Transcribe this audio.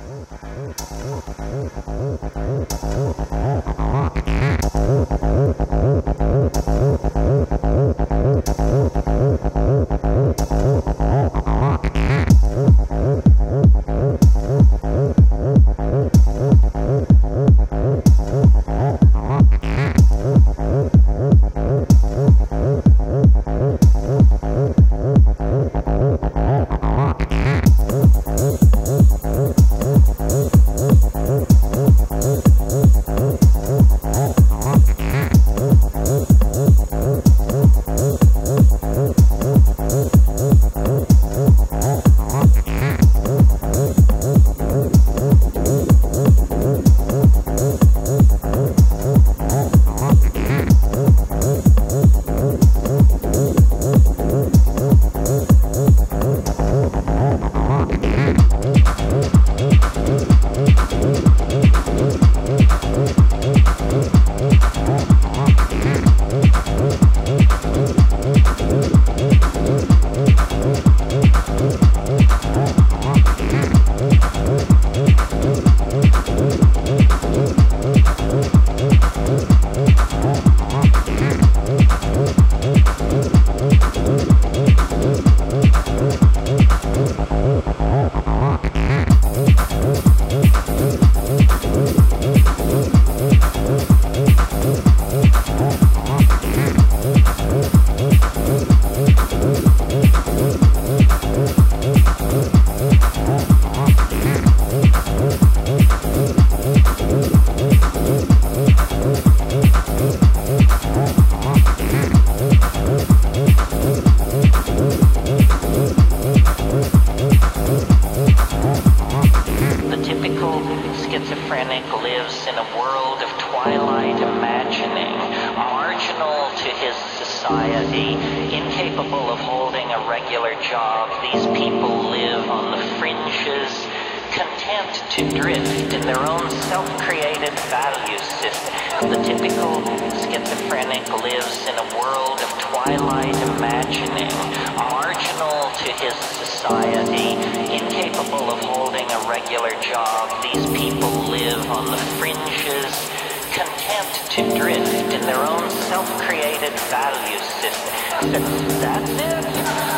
schizophrenic lives in a world of twilight imagining, marginal to his society, incapable of holding a regular job. These people live on the fringes, content to drift in their own self-created value system. The typical schizophrenic lives in a world of twilight imagining, marginal to his society, incapable of holding a regular job. These people live on the fringes, content to drift in their own self-created value system. That's it.